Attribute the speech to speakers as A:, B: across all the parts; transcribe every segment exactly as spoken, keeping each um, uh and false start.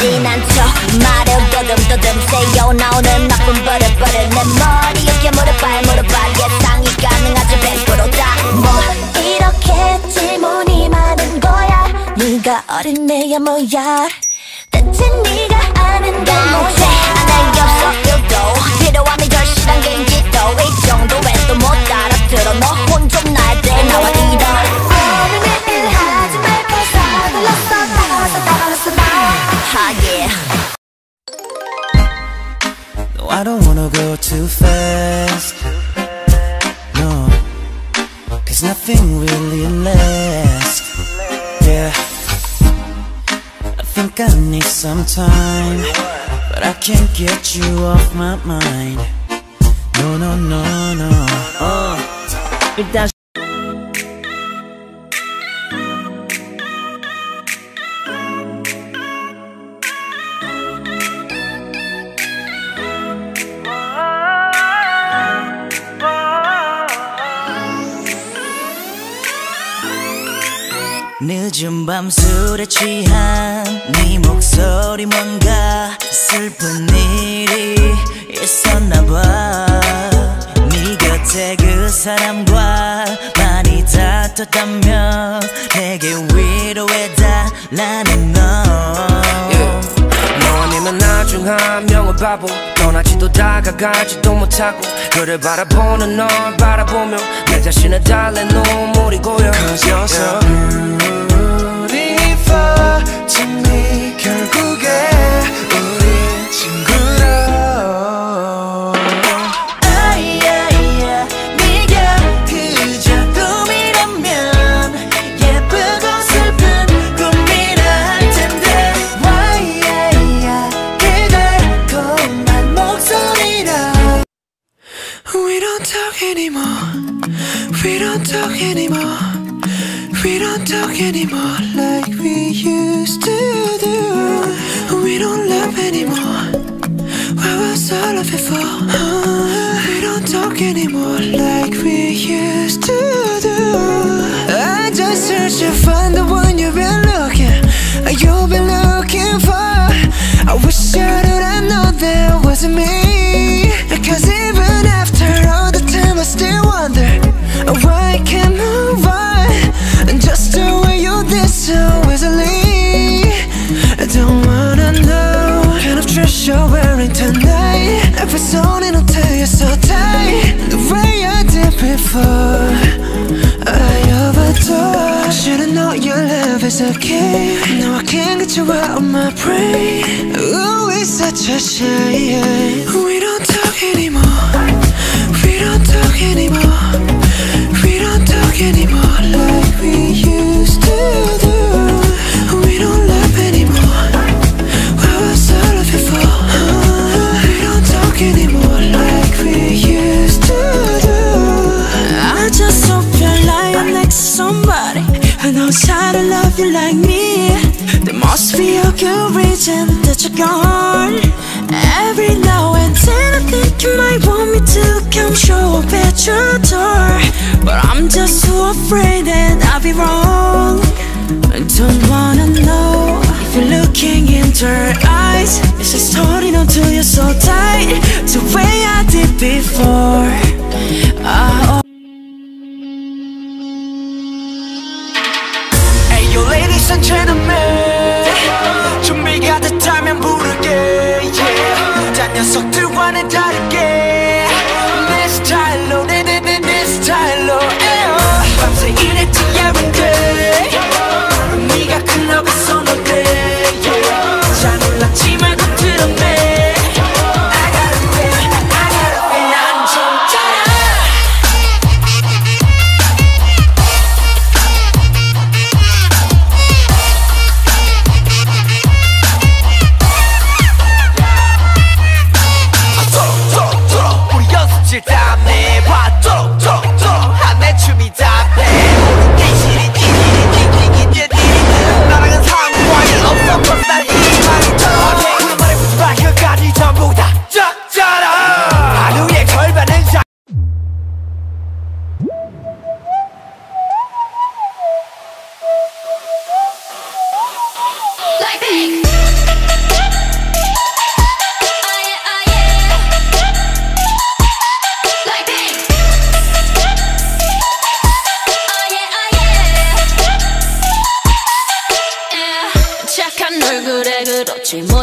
A: 진한 척 말을 더듬더듬 새어 나오는 나쁜 버릇버릇 내 머리에 물어봐 물어봐 예상이 가능하지 백 퍼센트다 뭐 이렇게 질문이 많은 거야 네가 어린애야 뭐야 대체 네가 아는 게 뭐지 아는 게 없어 일도 필요함이 절실한 게인지 또 이 정도에도 못 알아들어 너 혼 좀 날 때 나와 이런 어른의 일 하지 말고 서둘렀어 따라서 따라서 아 yeah
B: No, I don't wanna go too fast No, cause nothing really lasts Yeah I think I need some time But I can't get you off my mind No, no, no, no uh. 일단 늦은 밤 술에 취한 네 목소리 뭔가 슬픈 일이 있었나봐 네 곁에 그 사람과 많이 다퉜다며 내게 위로해달라는 너 yeah. 너 아니면 나중 한 명은 바보 떠나지도 다가가지도 못하고 그를 바라보는 널 바라보며 내 자신을 달래 눈물이 고여 Cause you're so beautiful to me 결국에 우린 친구로 아이야이야 네가 그저 꿈이라면 예쁘고 슬픈 꿈이라 할 텐데 와이야이야 그 달콤한 목소리로 We don't talk anymore We don't talk anymore We don't talk anymore like we used to do We don't love anymore What was all of it for? Uh, we don't talk anymore like we used to do I just searched to find the one you've been looking You've been looking for I wish I did I know that wasn't me Cause even after all the time I still wonder Why I can't move on Just the way you did so easily I don't wanna know Kind of dress you're wearing tonight Every song it'll tell you so tight The way I did before I overdosed Should've known your love is a game Now I can't get you out of my brain Ooh, it's such a shame We don't talk anymore We don't talk anymore We don't talk anymore like we used to do We don't love anymore What was all of it for? Uh, we don't talk anymore like we used to do I just hope you're lying next to somebody who knows how to love you like me There must be a good reason that you're gone Every now and then I think you might want me to come show up at your door But I'm just so afraid that I'll be wrong I don't wanna know if you're looking into her eyes Is she's holding on to you so tight The way I did before I Hey yo ladies and gentlemen 준비가 됐다면 부르게 yeah. 딴 녀석들과는 다르게 내 스타일로 내내내 내 스타일로 yeah. 밤새 일했지 every day 네가 클럽에서 놀래 yeah. 잘 놀랐지 말고 들었네 I gotta be, I gotta be 난 좀 짜라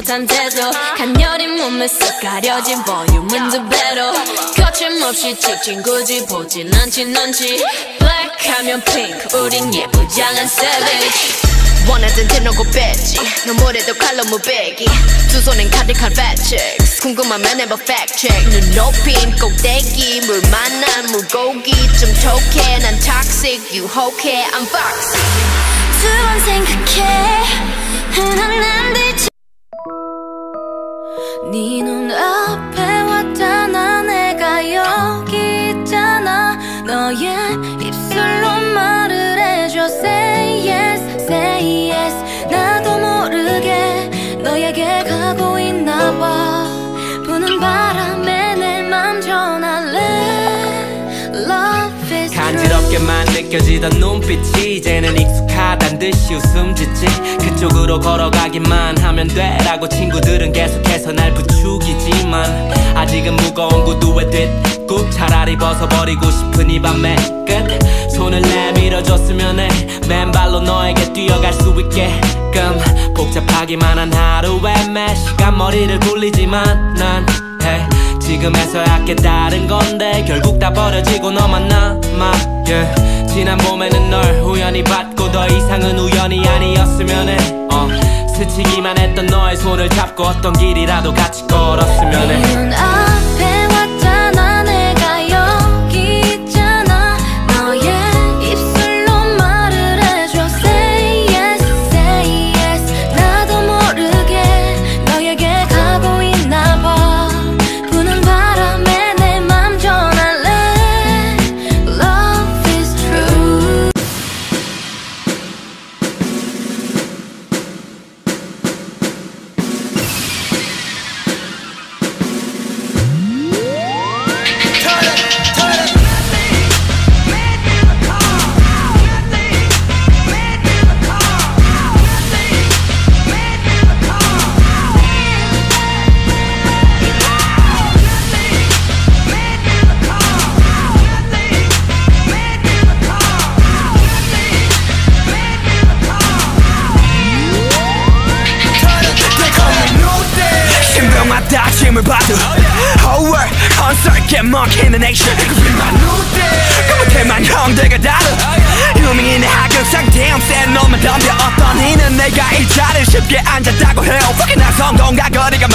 C: 못한 태도 간녀린 몸에 쓱 가려진 볼륨은 두 배로 거침없이 찍힌 굳이 보진 않지 넌지 Black 하면 pink 우린 예쁘장한 savage 원하던 대놓고 뺐지 너무래도 칼로 무배기 두 손엔 가득한 fat chicks 궁금하면 해봐 fact check 눈 높인 꼭대기 물 만난 물고기 좀 톡해 난 toxic 유혹해 I'm foxy
A: 두 번 생각해 흔한 남들 네 눈앞에 왔잖아 내가 여기 있잖아 너의 입술로 말을 해줘 Say yes, say yes 나도 모르게 너에게 가고 있나봐 부는 바람에 내 맘 전할래 Love is
D: 간지럽게만 느껴지던 눈빛이 이제는 익숙하단 듯이 웃음 짓지 그쪽으로 걸어가기만 하면 돼라고 친구들은 계속해서 날 부추기지만 아직은 무거운 구두에 뒷굽 차라리 벗어버리고 싶은 이 밤의 끝 손을 내밀어줬으면 해 맨발로 너에게 뛰어갈 수 있게끔 복잡하기만 한 하루에 매 시간 머리를 굴리지만 난 hey, 지금에서야 깨달은 건데 결국 다 버려지고 너만 남아 yeah. 지난 봄에는 널 우연히 봤고 더 이상은 우연이 아니었으면 해 uh. 스치기만 했던 너의 손을 잡고 어떤 길이라도 같이 걸었으면 해
A: 네 눈앞에 왔잖아 내가 여기 있잖아 너의 입술로 말을 해줘 Say yes, say yes 나도 모르게 너에게 가고 있나봐 부는 바람에 내 맘 전할래 Love is true
E: 신병마다 짐을 받은 Whole world onsort 먹히는 nation 그 못해만 형들과 다른 유명인의 하급 상태형 센 놈을 덤벼 어떤 이는 내가 일자리를 쉽게 앉았다고 해요 Fucking 난 성공과 거리가